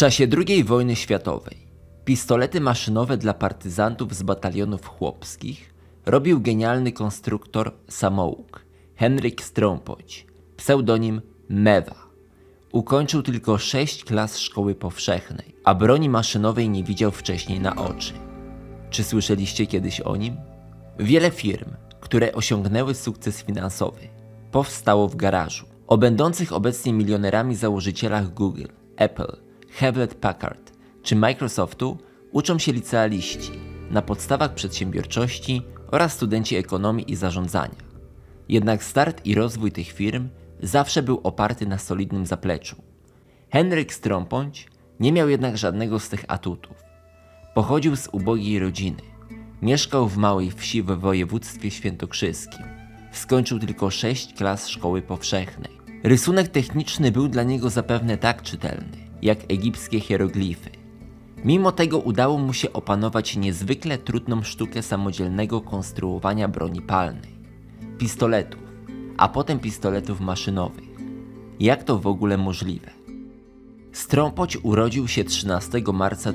czasie II wojny światowej pistolety maszynowe dla partyzantów z batalionów chłopskich robił genialny konstruktor samouk Henryk Strąpoć, pseudonim Mewa. Ukończył tylko 6 klas szkoły powszechnej, a broni maszynowej nie widział wcześniej na oczy. Czy słyszeliście kiedyś o nim? Wiele firm, które osiągnęły sukces finansowy, powstało w garażu. O będących obecnie milionerami założycielach Google, Apple, Hewlett Packard czy Microsoftu uczą się licealiści na podstawach przedsiębiorczości oraz studenci ekonomii i zarządzania. Jednak start i rozwój tych firm zawsze był oparty na solidnym zapleczu. Henryk Strąpoć nie miał jednak żadnego z tych atutów. Pochodził z ubogiej rodziny. Mieszkał w małej wsi w województwie świętokrzyskim. Skończył tylko 6 klas szkoły powszechnej. Rysunek techniczny był dla niego zapewne tak czytelny, jak egipskie hieroglify. Mimo tego udało mu się opanować niezwykle trudną sztukę samodzielnego konstruowania broni palnej, pistoletów, a potem pistoletów maszynowych. Jak to w ogóle możliwe? Strąpoć urodził się 13 marca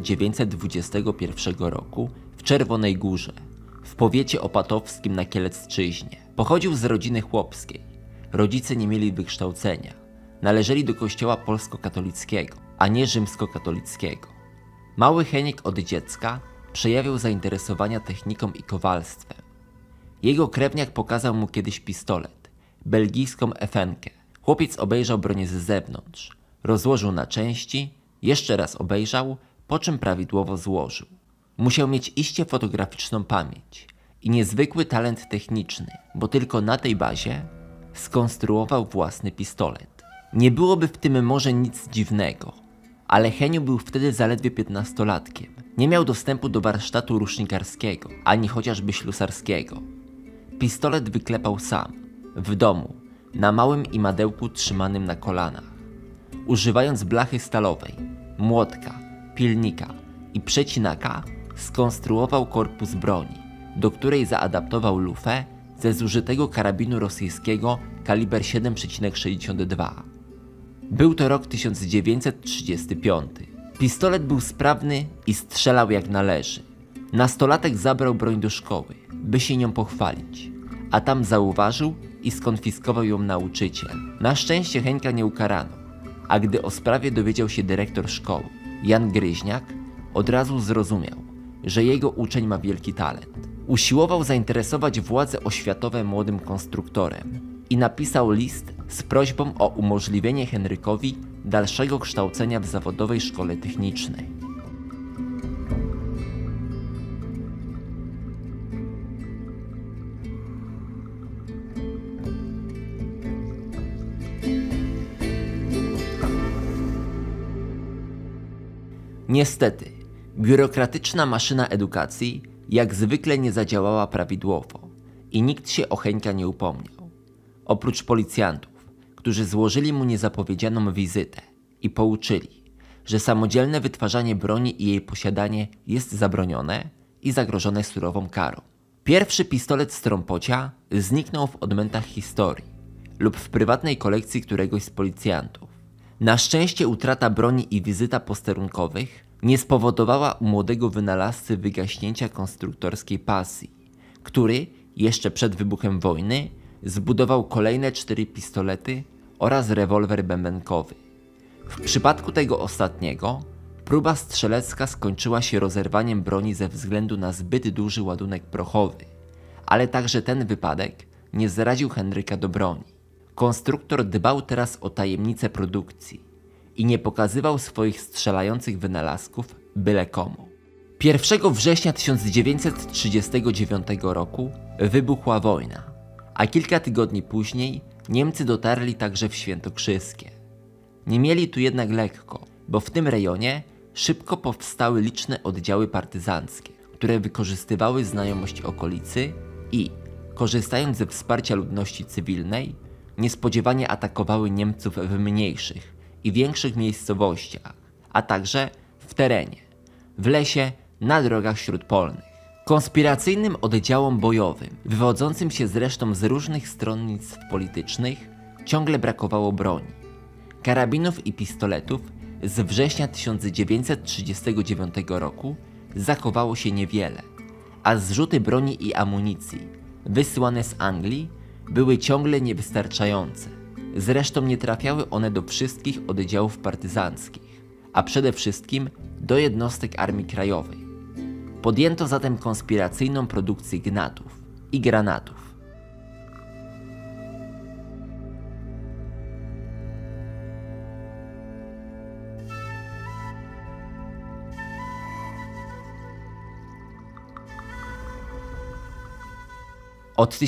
1921 roku w Czerwonej Górze, w powiecie opatowskim na Kielecczyźnie. Pochodził z rodziny chłopskiej. Rodzice nie mieli wykształcenia. Należeli do kościoła polsko-katolickiego, a nie rzymskokatolickiego. Mały Heniek od dziecka przejawiał zainteresowania techniką i kowalstwem. Jego krewniak pokazał mu kiedyś pistolet, belgijską efenkę. Chłopiec obejrzał bronię z zewnątrz, rozłożył na części, jeszcze raz obejrzał, po czym prawidłowo złożył. Musiał mieć iście fotograficzną pamięć i niezwykły talent techniczny, bo tylko na tej bazie skonstruował własny pistolet. Nie byłoby w tym może nic dziwnego, ale Heniu był wtedy zaledwie 15-latkiem. Nie miał dostępu do warsztatu rusznikarskiego, ani chociażby ślusarskiego. Pistolet wyklepał sam, w domu, na małym imadełku trzymanym na kolanach. Używając blachy stalowej, młotka, pilnika i przecinaka, skonstruował korpus broni, do której zaadaptował lufę ze zużytego karabinu rosyjskiego kaliber 7,62. Był to rok 1935. Pistolet był sprawny i strzelał jak należy. Nastolatek zabrał broń do szkoły, by się nią pochwalić, a tam zauważył i skonfiskował ją nauczyciel. Na szczęście Henka nie ukarano, a gdy o sprawie dowiedział się dyrektor szkoły, Jan Gryźniak, od razu zrozumiał, że jego uczeń ma wielki talent. Usiłował zainteresować władze oświatowe młodym konstruktorem i napisał list z prośbą o umożliwienie Henrykowi dalszego kształcenia w zawodowej szkole technicznej. Niestety, biurokratyczna maszyna edukacji jak zwykle nie zadziałała prawidłowo i nikt się o Henka nie upomniał. Oprócz policjantów, którzy złożyli mu niezapowiedzianą wizytę i pouczyli, że samodzielne wytwarzanie broni i jej posiadanie jest zabronione i zagrożone surową karą. Pierwszy pistolet Strąpocia zniknął w odmętach historii lub w prywatnej kolekcji któregoś z policjantów. Na szczęście utrata broni i wizyta posterunkowych nie spowodowała u młodego wynalazcy wygaśnięcia konstruktorskiej pasji, który jeszcze przed wybuchem wojny zbudował kolejne 4 pistolety oraz rewolwer bębenkowy. W przypadku tego ostatniego próba strzelecka skończyła się rozerwaniem broni ze względu na zbyt duży ładunek prochowy, ale także ten wypadek nie zraził Henryka do broni. Konstruktor dbał teraz o tajemnicę produkcji i nie pokazywał swoich strzelających wynalazków byle komu. 1 września 1939 roku wybuchła wojna, a kilka tygodni później Niemcy dotarli także w Świętokrzyskie. Nie mieli tu jednak lekko, bo w tym rejonie szybko powstały liczne oddziały partyzanckie, które wykorzystywały znajomość okolicy i, korzystając ze wsparcia ludności cywilnej, niespodziewanie atakowały Niemców w mniejszych i większych miejscowościach, a także w terenie, w lesie, na drogach śródpolnych. Konspiracyjnym oddziałom bojowym, wywodzącym się zresztą z różnych stronnictw politycznych, ciągle brakowało broni. Karabinów i pistoletów z września 1939 roku zachowało się niewiele, a zrzuty broni i amunicji wysyłane z Anglii były ciągle niewystarczające. Zresztą nie trafiały one do wszystkich oddziałów partyzanckich, a przede wszystkim do jednostek Armii Krajowej. Podjęto zatem konspiracyjną produkcję gnatów i granatów. Od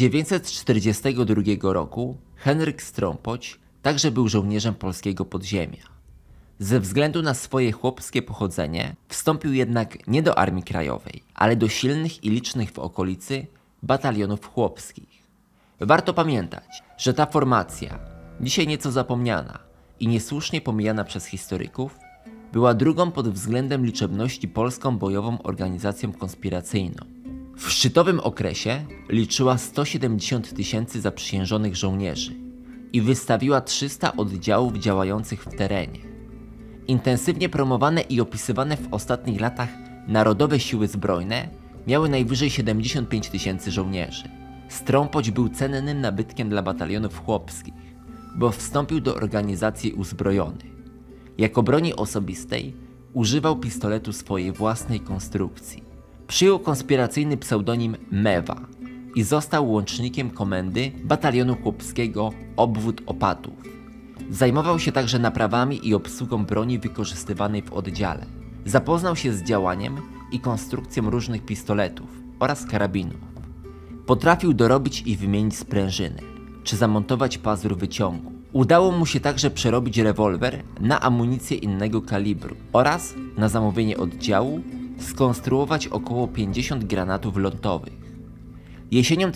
1942 roku Henryk Strąpoć także był żołnierzem polskiego podziemia. Ze względu na swoje chłopskie pochodzenie wstąpił jednak nie do Armii Krajowej, ale do silnych i licznych w okolicy batalionów chłopskich. Warto pamiętać, że ta formacja, dzisiaj nieco zapomniana i niesłusznie pomijana przez historyków, była drugą pod względem liczebności polską bojową organizacją konspiracyjną. W szczytowym okresie liczyła 170 000 zaprzysiężonych żołnierzy i wystawiła 300 oddziałów działających w terenie. Intensywnie promowane i opisywane w ostatnich latach Narodowe Siły Zbrojne miały najwyżej 75 000 żołnierzy. Strąpoć był cennym nabytkiem dla batalionów chłopskich, bo wstąpił do organizacji uzbrojony. Jako broni osobistej używał pistoletu swojej własnej konstrukcji. Przyjął konspiracyjny pseudonim Mewa i został łącznikiem komendy batalionu chłopskiego Obwód Opatów. Zajmował się także naprawami i obsługą broni wykorzystywanej w oddziale. Zapoznał się z działaniem i konstrukcją różnych pistoletów oraz karabinów. Potrafił dorobić i wymienić sprężynę, czy zamontować pazur wyciągu. Udało mu się także przerobić rewolwer na amunicję innego kalibru oraz, na zamówienie oddziału, skonstruować około 50 granatów lądowych. Jesienią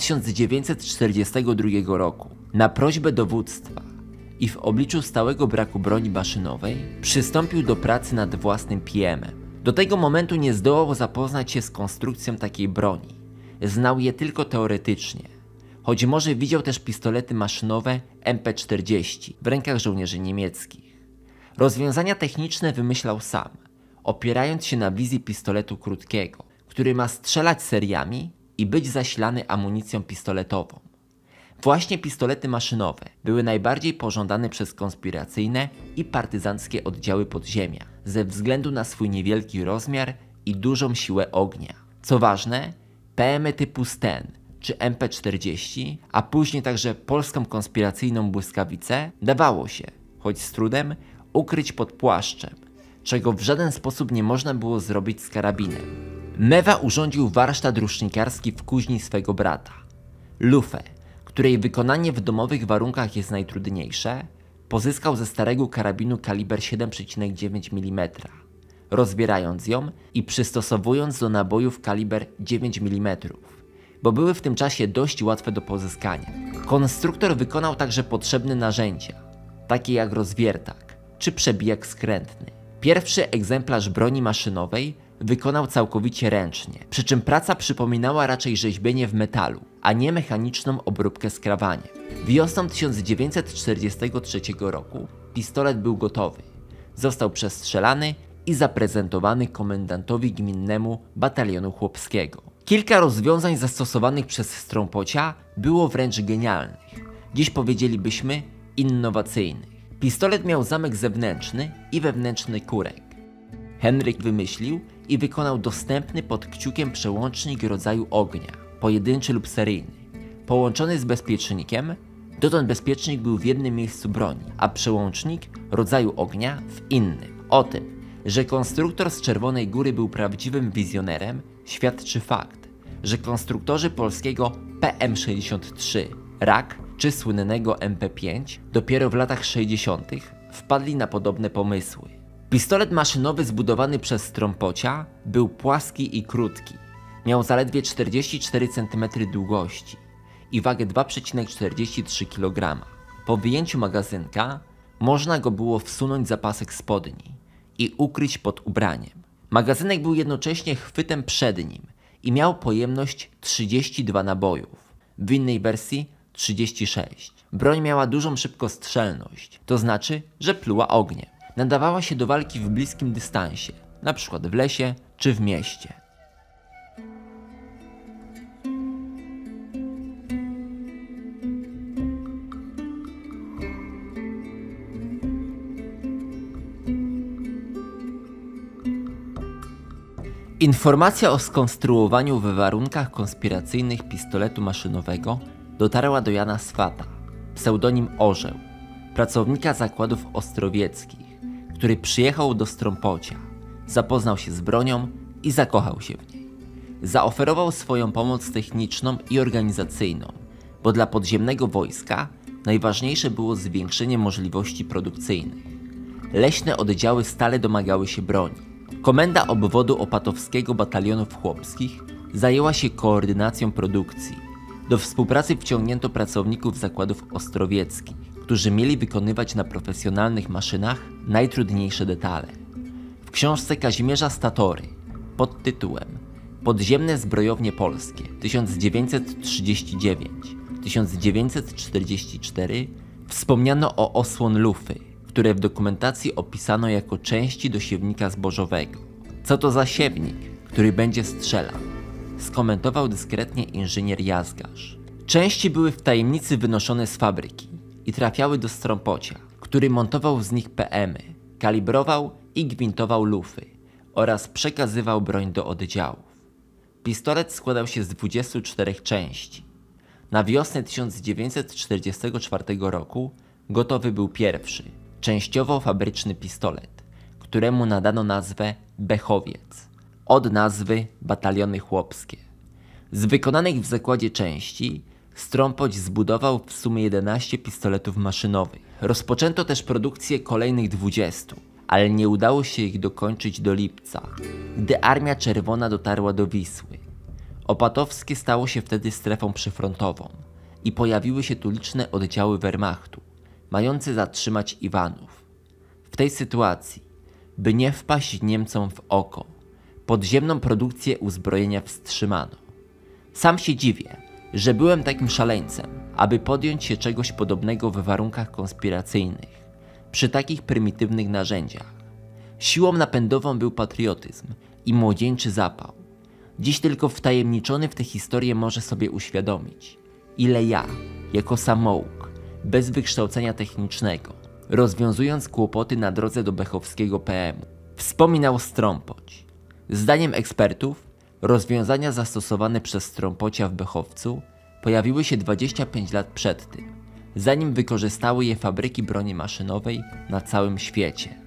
1942 roku, na prośbę dowództwa i w obliczu stałego braku broni maszynowej, przystąpił do pracy nad własnym PM-em. Do tego momentu nie zdołał zapoznać się z konstrukcją takiej broni. Znał je tylko teoretycznie, choć może widział też pistolety maszynowe MP40 w rękach żołnierzy niemieckich. Rozwiązania techniczne wymyślał sam, opierając się na wizji pistoletu krótkiego, który ma strzelać seriami i być zasilany amunicją pistoletową. Właśnie pistolety maszynowe były najbardziej pożądane przez konspiracyjne i partyzanckie oddziały podziemia ze względu na swój niewielki rozmiar i dużą siłę ognia. Co ważne, PM-y typu Sten czy MP40, a później także polską konspiracyjną błyskawicę dawało się, choć z trudem, ukryć pod płaszczem, czego w żaden sposób nie można było zrobić z karabinem. Mewa urządził warsztat rusznikarski w kuźni swego brata. Lufę, której wykonanie w domowych warunkach jest najtrudniejsze, pozyskał ze starego karabinu kaliber 7,9 mm, rozbierając ją i przystosowując do nabojów kaliber 9 mm, bo były w tym czasie dość łatwe do pozyskania. Konstruktor wykonał także potrzebne narzędzia, takie jak rozwiertak czy przebijak skrętny. Pierwszy egzemplarz broni maszynowej wykonał całkowicie ręcznie, przy czym praca przypominała raczej rzeźbienie w metalu, a nie mechaniczną obróbkę skrawaniem. Wiosną 1943 roku pistolet był gotowy, został przestrzelany i zaprezentowany komendantowi gminnemu batalionu chłopskiego. Kilka rozwiązań zastosowanych przez Strąpocia było wręcz genialnych, dziś powiedzielibyśmy innowacyjnych. Pistolet miał zamek zewnętrzny i wewnętrzny kurek. Henryk wymyślił i wykonał dostępny pod kciukiem przełącznik rodzaju ognia, pojedynczy lub seryjny, połączony z bezpiecznikiem. Dotąd bezpiecznik był w jednym miejscu broni, a przełącznik rodzaju ognia w innym. O tym, że konstruktor z Czerwonej Góry był prawdziwym wizjonerem, świadczy fakt, że konstruktorzy polskiego PM63, RAK czy słynnego MP5 dopiero w latach 60. wpadli na podobne pomysły. Pistolet maszynowy zbudowany przez Strąpocia był płaski i krótki. Miał zaledwie 44 cm długości i wagę 2,43 kg. Po wyjęciu magazynka można go było wsunąć za pasek spodni i ukryć pod ubraniem. Magazynek był jednocześnie chwytem przednim i miał pojemność 32 nabojów, w innej wersji 36. Broń miała dużą szybkostrzelność, to znaczy, że pluła ogniem. Nadawała się do walki w bliskim dystansie, np. w lesie czy w mieście. Informacja o skonstruowaniu w warunkach konspiracyjnych pistoletu maszynowego dotarła do Jana Swata, pseudonim Orzeł, pracownika zakładów ostrowieckich, który przyjechał do Strąpocia, zapoznał się z bronią i zakochał się w niej. Zaoferował swoją pomoc techniczną i organizacyjną, bo dla podziemnego wojska najważniejsze było zwiększenie możliwości produkcyjnych. Leśne oddziały stale domagały się broni. Komenda obwodu opatowskiego batalionów chłopskich zajęła się koordynacją produkcji. Do współpracy wciągnięto pracowników zakładów ostrowieckich, którzy mieli wykonywać na profesjonalnych maszynach najtrudniejsze detale. W książce Kazimierza Statory pod tytułem Podziemne zbrojownie polskie 1939-1944 wspomniano o osłon lufy, które w dokumentacji opisano jako części do siewnika zbożowego. Co to za siewnik, który będzie strzelał? Skomentował dyskretnie inżynier Jazgarz. Części były w tajemnicy wynoszone z fabryki i trafiały do Strąpocia, który montował z nich PM-y, kalibrował i gwintował lufy oraz przekazywał broń do oddziałów. Pistolet składał się z 24 części. Na wiosnę 1944 roku gotowy był pierwszy, częściowo fabryczny pistolet, któremu nadano nazwę Bechowiec, od nazwy Bataliony Chłopskie. Z wykonanych w zakładzie części Strąpoć zbudował w sumie 11 pistoletów maszynowych. Rozpoczęto też produkcję kolejnych 20, ale nie udało się ich dokończyć do lipca, gdy Armia Czerwona dotarła do Wisły. Opatowskie stało się wtedy strefą przyfrontową i pojawiły się tu liczne oddziały Wehrmachtu, mające zatrzymać Iwanów. W tej sytuacji, by nie wpaść Niemcom w oko, podziemną produkcję uzbrojenia wstrzymano. Sam się dziwię, że byłem takim szaleńcem, aby podjąć się czegoś podobnego w warunkach konspiracyjnych, przy takich prymitywnych narzędziach. Siłą napędową był patriotyzm i młodzieńczy zapał. Dziś tylko wtajemniczony w tę historię może sobie uświadomić, ile ja, jako samouk, bez wykształcenia technicznego, rozwiązując kłopoty na drodze do bechowskiego PM-u, wspominał Strąpoć. Zdaniem ekspertów, rozwiązania zastosowane przez Strąpocia w Bechowcu pojawiły się 25 lat przed tym, zanim wykorzystały je fabryki broni maszynowej na całym świecie.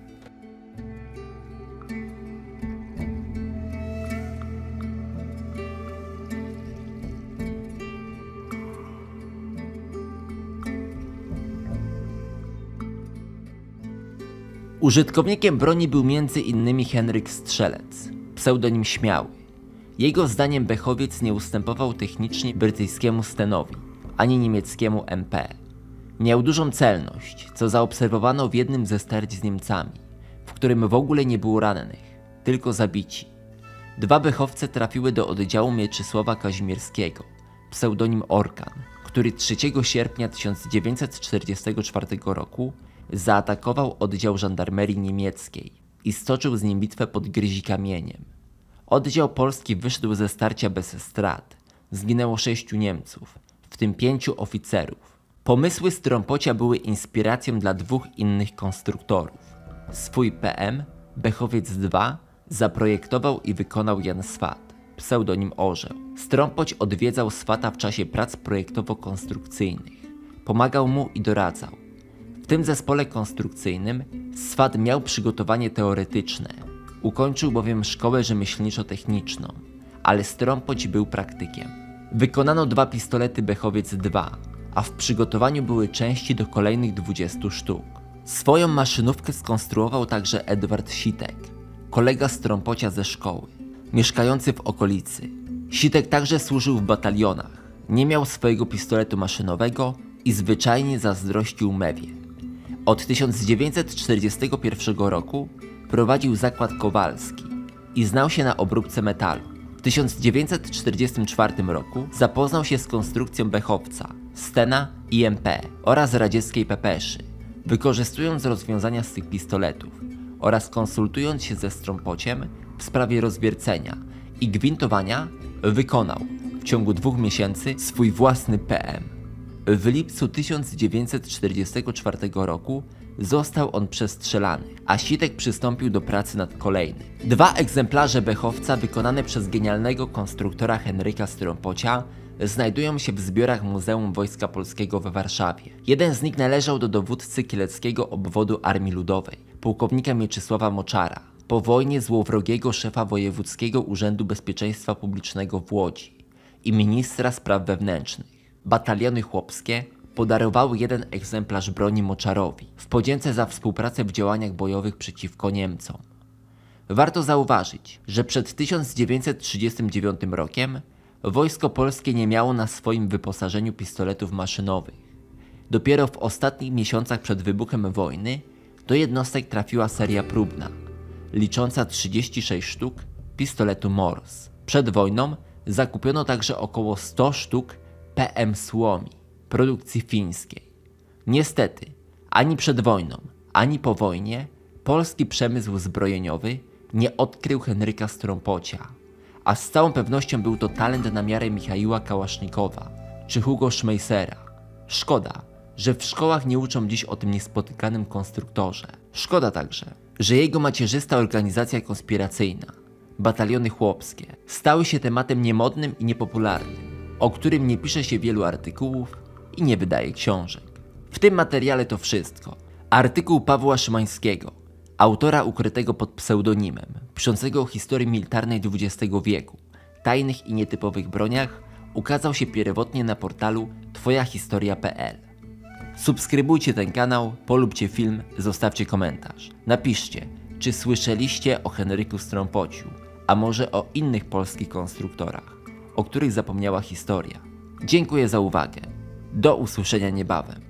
Użytkownikiem broni był m.in. Henryk Strzelec, pseudonim Śmiały. Jego zdaniem Bechowiec nie ustępował technicznie brytyjskiemu Stenowi, ani niemieckiemu MP. Miał dużą celność, co zaobserwowano w jednym ze starć z Niemcami, w którym w ogóle nie było rannych, tylko zabici. 2 Bechowce trafiły do oddziału Mieczysława Kazimierskiego, pseudonim Orkan, który 3 sierpnia 1944 roku zaatakował oddział żandarmerii niemieckiej i stoczył z nim bitwę pod Gryzikamieniem. Oddział polski wyszedł ze starcia bez strat. Zginęło 6 Niemców, w tym 5 oficerów. Pomysły Strąpocia były inspiracją dla 2 innych konstruktorów. Swój PM, Bechowiec II, zaprojektował i wykonał Jan Swat, pseudonim Orzeł. Strąpoć odwiedzał Swata w czasie prac projektowo-konstrukcyjnych. Pomagał mu i doradzał. W tym zespole konstrukcyjnym Swat miał przygotowanie teoretyczne. Ukończył bowiem szkołę rzemieślniczo-techniczną, ale Strąpoć był praktykiem. Wykonano 2 pistolety Bechowiec II, a w przygotowaniu były części do kolejnych 20 sztuk. Swoją maszynówkę skonstruował także Edward Sitek, kolega Strąpocia ze szkoły, mieszkający w okolicy. Sitek także służył w batalionach, nie miał swojego pistoletu maszynowego i zwyczajnie zazdrościł Mewie. Od 1941 roku prowadził zakład Kowalski i znał się na obróbce metalu. W 1944 roku zapoznał się z konstrukcją Bechowca, Stena i MP oraz radzieckiej pepeszy. Wykorzystując rozwiązania z tych pistoletów oraz konsultując się ze Strompociem w sprawie rozwiercenia i gwintowania, wykonał w ciągu 2 miesięcy swój własny PM. W lipcu 1944 roku został on przestrzelany, a Sitek przystąpił do pracy nad kolejnym. 2 egzemplarze Bechowca wykonane przez genialnego konstruktora Henryka Strompocia znajdują się w zbiorach Muzeum Wojska Polskiego we Warszawie. Jeden z nich należał do dowódcy kieleckiego obwodu Armii Ludowej, pułkownika Mieczysława Moczara, po wojnie złowrogiego szefa Wojewódzkiego Urzędu Bezpieczeństwa Publicznego w Łodzi i ministra spraw wewnętrznych. Bataliony chłopskie podarowały 1 egzemplarz broni Moczarowi w podzięce za współpracę w działaniach bojowych przeciwko Niemcom. Warto zauważyć, że przed 1939 rokiem Wojsko Polskie nie miało na swoim wyposażeniu pistoletów maszynowych. Dopiero w ostatnich miesiącach przed wybuchem wojny do jednostek trafiła seria próbna, licząca 36 sztuk pistoletu Morse. Przed wojną zakupiono także około 100 sztuk PM Suomi, produkcji fińskiej. Niestety, ani przed wojną, ani po wojnie polski przemysł zbrojeniowy nie odkrył Henryka Strompocia, a z całą pewnością był to talent na miarę Michaiła Kałasznikowa czy Hugo Schmeissera. Szkoda, że w szkołach nie uczą dziś o tym niespotykanym konstruktorze. Szkoda także, że jego macierzysta organizacja konspiracyjna, bataliony chłopskie, stały się tematem niemodnym i niepopularnym, o którym nie pisze się wielu artykułów i nie wydaje książek. W tym materiale to wszystko. Artykuł Pawła Szymańskiego, autora ukrytego pod pseudonimem, piszącego o historii militarnej XX wieku, tajnych i nietypowych broniach, ukazał się pierwotnie na portalu twojahistoria.pl. Subskrybujcie ten kanał, polubcie film, zostawcie komentarz. Napiszcie, czy słyszeliście o Henryku Strompociu, a może o innych polskich konstruktorach, o których zapomniała historia. Dziękuję za uwagę. Do usłyszenia niebawem.